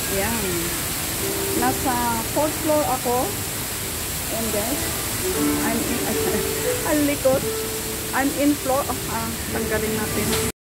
Yan. Nasa 4th floor ako. And guys, I'm in, ang likod. I'm in floor. Tanggalin natin.